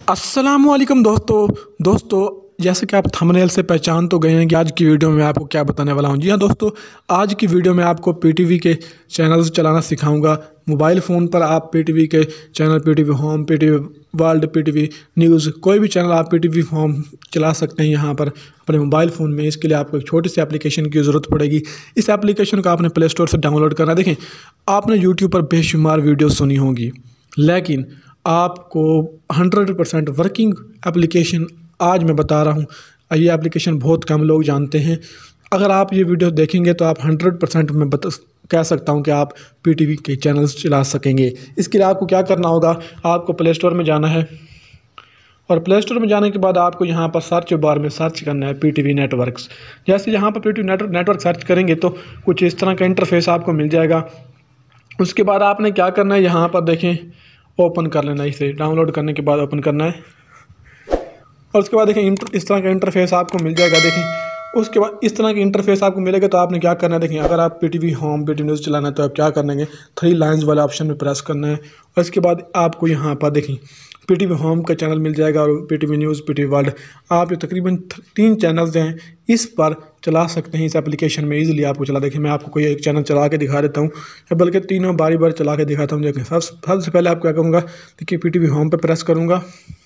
अस्सलामुअलैकुम दोस्तों जैसे कि आप थंबनेल से पहचान तो गए हैं कि आज की वीडियो में आपको क्या बताने वाला हूं। जी हाँ दोस्तों, आज की वीडियो में आपको पीटीवी के चैनल्स चलाना सिखाऊंगा। मोबाइल फ़ोन पर आप पीटीवी के channel, PTV home, PTV world, PTV news, कोई भी चैनल आप पीटीवी होम चला सकते हैं यहाँ पर अपने मोबाइल फ़ोन में। इसके लिए आपको एक छोटी सी एप्लीकेशन की ज़रूरत पड़ेगी। इस एप्लीकेशन को आपने प्ले स्टोर से डाउनलोड करना। देखें, आपने यूट्यूब पर बेशुमार वीडियो सुनी होगी, लेकिन आपको 100% वर्किंग एप्लीकेशन आज मैं बता रहा हूँ। ये एप्लीकेशन बहुत कम लोग जानते हैं। अगर आप ये वीडियो देखेंगे तो आप 100% मैं कह सकता हूँ कि आप पीटीवी के चैनल्स चला सकेंगे। इसके लिए आपको क्या करना होगा, आपको प्ले स्टोर में जाना है और प्ले स्टोर में जाने के बाद आपको यहाँ पर सर्च बार में सर्च करना है पीटीवी नेटवर्क्स। जैसे यहाँ पर पीटीवी नेटवर्क सर्च करेंगे तो कुछ इस तरह का इंटरफेस आपको मिल जाएगा। उसके बाद आपने क्या करना है, यहाँ पर देखें, ओपन कर लेना है। इसे डाउनलोड करने के बाद ओपन करना है और उसके बाद देखें इस तरह का इंटरफेस आपको मिल जाएगा। देखें, उसके बाद इस तरह का इंटरफेस आपको मिलेगा तो आपने क्या करना है, देखें, अगर आप पीटीवी होम, पीटीवी न्यूज़ चलाना है तो आप क्या करेंगे, 3 लाइन्स वाला ऑप्शन में प्रेस करना है और इसके बाद आपको यहाँ पर देखें पीटीवी होम का चैनल मिल जाएगा और पीटीवी न्यूज़, पीटीवी वर्ल्ड, आप ये तकरीबन 3 चैनल्स हैं इस पर चला सकते हैं। इस एप्लीकेशन में ईजिली आपको चला। देखें, मैं आपको कोई एक चैनल चला के दिखा देता हूँ, या बल्कि तीनों बारी बारी चला के दिखाता हूँ। देखें, सबसे पहले आप क्या करूँगा, देखिए पीटीवी होम पर प्रेस करूँगा।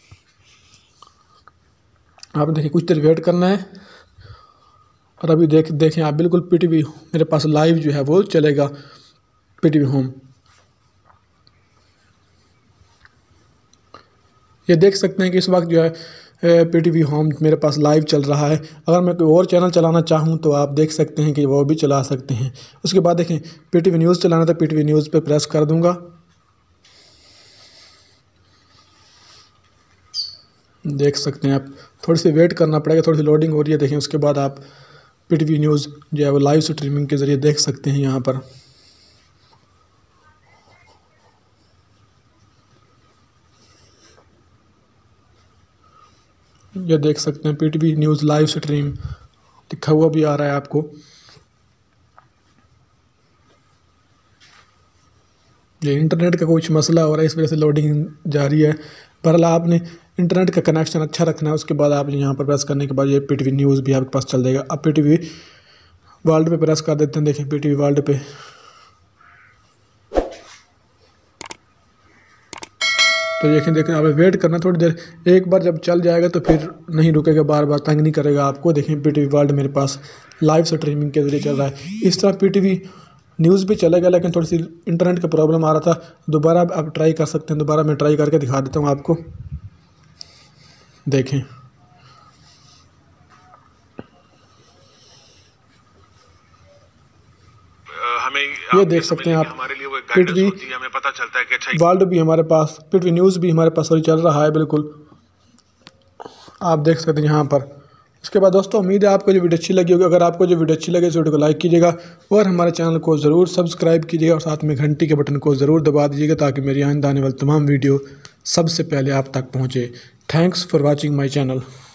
आप देखिए कुछ देर वेट करना है और अभी देखें आप बिल्कुल पीटीवी मेरे पास लाइव जो है वो चलेगा पीटीवी होम। ये देख सकते हैं कि इस वक्त जो है पीटीवी होम मेरे पास लाइव चल रहा है। अगर मैं कोई और चैनल चलाना चाहूँ तो आप देख सकते हैं कि वो भी चला सकते हैं। उसके बाद देखें पीटीवी न्यूज़ चलाना था, पीटीवी न्यूज़ पे प्रेस कर दूंगा। देख सकते हैं आप, थोड़ी सी वेट करना पड़ेगा, थोड़ी सी लोडिंग हो रही है। देखें, उसके बाद आप पीटीवी न्यूज़ जो है वो लाइव स्ट्रीमिंग के ज़रिए देख सकते हैं। यहाँ पर ये देख सकते हैं पीटीवी न्यूज़ लाइव स्ट्रीम लिखा हुआ भी आ रहा है आपको। ये इंटरनेट का कुछ मसला हो रहा है, इस वजह से लोडिंग जारी है। बहरहाल आपने इंटरनेट का कनेक्शन अच्छा रखना है। उसके बाद आप यहाँ पर प्रेस करने के बाद ये पीटीवी न्यूज़ भी आपके पास चल जाएगा। अब पीटीवी वर्ल्ड पे प्रेस कर देते हैं। देखें पीटीवी वर्ल्ड पे तो देखें आप वेट करना थोड़ी देर। एक बार जब चल जाएगा तो फिर नहीं रुकेगा, बार बार तंग नहीं करेगा आपको। देखें पीटीवी वर्ल्ड मेरे पास लाइव स्ट्रीमिंग के ज़रिए चल रहा है। इस तरह पीटीवी न्यूज़ भी चलेगा, लेकिन थोड़ी सी इंटरनेट का प्रॉब्लम आ रहा था। दोबारा आप ट्राई कर सकते हैं। दोबारा मैं ट्राई करके दिखा देता हूँ आपको। देखें, ये देख सकते हैं आप पीटीवी वर्ल्ड भी हमारे पास, पीटीवी न्यूज़ भी हमारे पास चल रहा है। बिल्कुल आप देख सकते हैं यहाँ पर। उसके बाद दोस्तों, उम्मीद है आपको जो वीडियो अच्छी लगी होगी। अगर आपको जो वीडियो अच्छी लगे इस वीडियो को लाइक कीजिएगा और हमारे चैनल को ज़रूर सब्सक्राइब कीजिएगा और साथ में घंटी के बटन को ज़रूर दबा दीजिएगा ताकि मेरी आइंदा आने वाली तमाम वीडियो सबसे पहले आप तक पहुँचे। Thanks for watching my channel.